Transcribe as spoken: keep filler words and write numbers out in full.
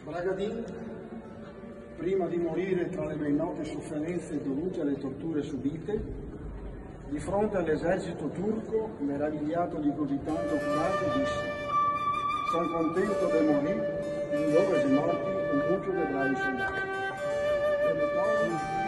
Bragadin, prima di morire tra le ben note sofferenze dovute alle torture subite, di fronte all'esercito turco, meravigliato di così tanto coraggio, disse: «Sono contento di morire, in dove si morti un mucchio di bravi soldati».